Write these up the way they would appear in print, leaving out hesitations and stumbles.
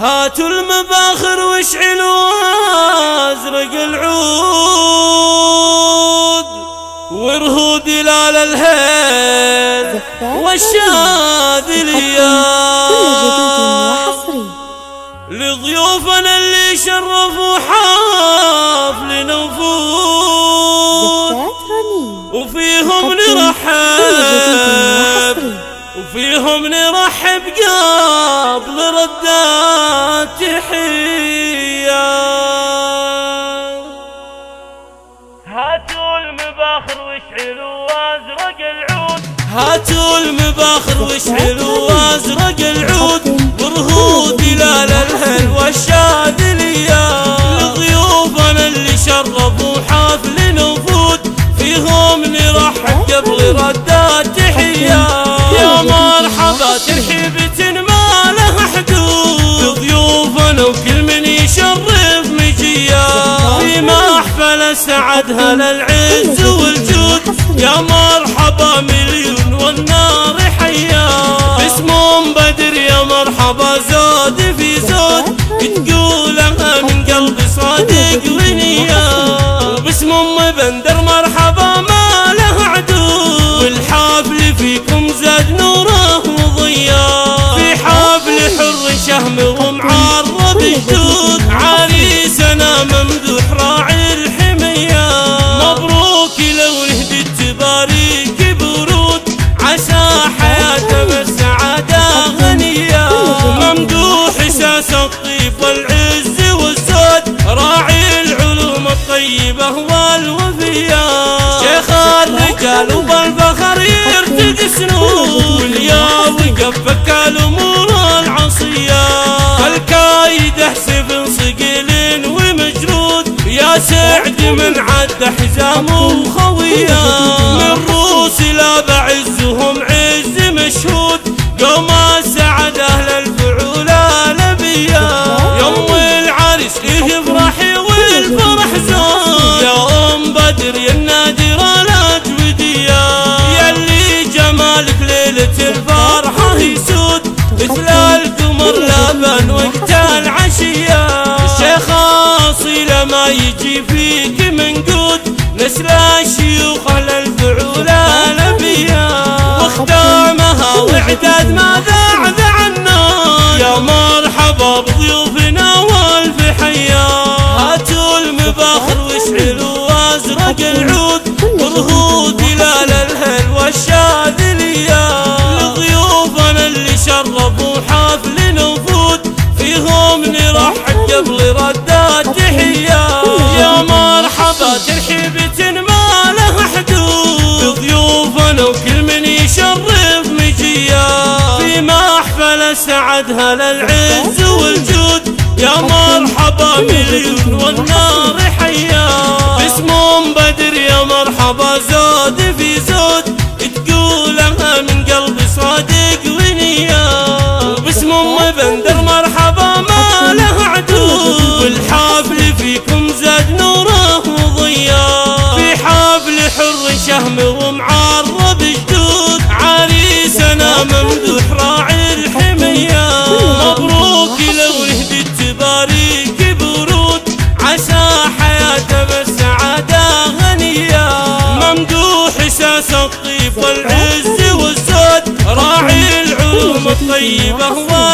هاتوا المباخر واشعلوا ازرق العود وارهوا دلال الهيل والشاذليات لضيوفنا اللي شرفوا حفلنا وفود وفيهم نرحب قبل ردات تحية. هاتوا المباخر واشعلوا ازرق العود هاتوا المباخر واشعلوا ازرق العود وارهوا دلال الهل والشاذلية لضيوفنا اللي شرفوا حفلنا وفود فيهم نرحب قبل ردات تحية. يا مرحبا ترحيبة ما لها حدود ضيوفنا وكل من يشرف مجيا في محفل سعدها للعز والجود. يا مرحبا مليون والنار حيا باسمهم بدر يا مرحبا زود في زود تقولها من قلب صادق ونيا وباسم ام بندر مرحبا ما له عدود والحفل فيكم زاد نوره وضياء في حفل حر شهم ومعرب جدود عريسنا ممدوح راعي الحمية مبروك لو نهدي تباريك برود عسى حياته بالسعادة غنية ممدوح اساس الطيب والعز والزود راعي العلوم الطيبة والوفيات شيخ الرجال وبالفخر يرتقي سنون يا وقفك الامور العصية الكايده سيف صقيل ومجرود يا سعد من عد حزامه وخويه من روس لا بعزهم عز مشهود قوم سعد اهل الفعول الابيه يوم العرس يفرحي والفرح زود يا ام بدر يا النادره الاجوديه يلي جمالك ليله الفرحه يسود مثل القمر لبن وقت العشيه الشيخ اصيله ما يجي فيك منقود نسل الشيوخ اهل الفعول الابيه واختامها واعداد ما ذاع النار يا مرحبا بضيوفنا والف حيا. هاتوا المباخر واشعلوا ازرق العود وارهوا دلال الهل والشاذلية لضيوفنا اللي شرفوا حفلنا وفود فيهم نرحب قبل ردات تحية. يا مرحبا ترحيبة ما لها حدود ضيوفنا وكل من يشرف مجيا في محفل سعدها للعز والجود. يا مرحبا مليون والنار حيا باسم ام بدر يا مرحبا زود في زود تقولها من قلب صادق ونيا وباسم ام بندر مرحبا ما له عدود والحفل فيكم زاد نوره وضياء في حفل حر شهم ومعرب جدود عريسنا ممدوح راعي الحمية مبروك لو نهدي تباريك برود عسى حياته بالسعادة غنية ممدوح اساس الطيب والعز والزود راعي العلوم الطيبة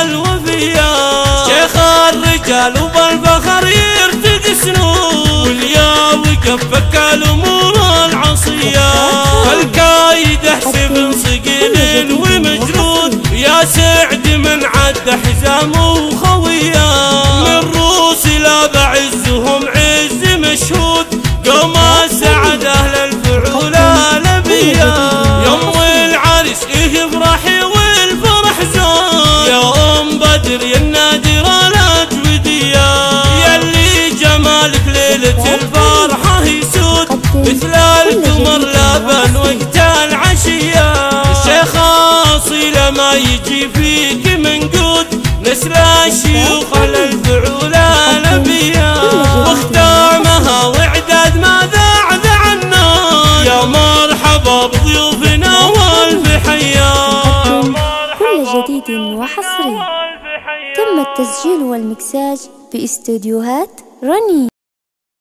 والوفيات شيخ الرجال وبالفخر يرتقي سنون يا وقفك الامور العصية الكايده سيف صقيل ومجرود يا سعد من عد حزامه وخويه من روس لا بعزهم عز مشهود قوم سعد اهل الفعول الابيه يوم العرس يفرحي والفرح زود يا ام بدر يا النادره الاجوديه يلي جمالك ليله الفرحه يسود مثل القمر لبن وقت العشيه الشيخ اصيله ما يجي فيك منقود نسل الشيوخ اهل الفعول الابيه واختامها واعداد ما ذاع النار يا مرحبا بضيوفنا والف حيا. كل جديد وحصري تم التسجيل التسجيل والمكساج في استوديوهات رني.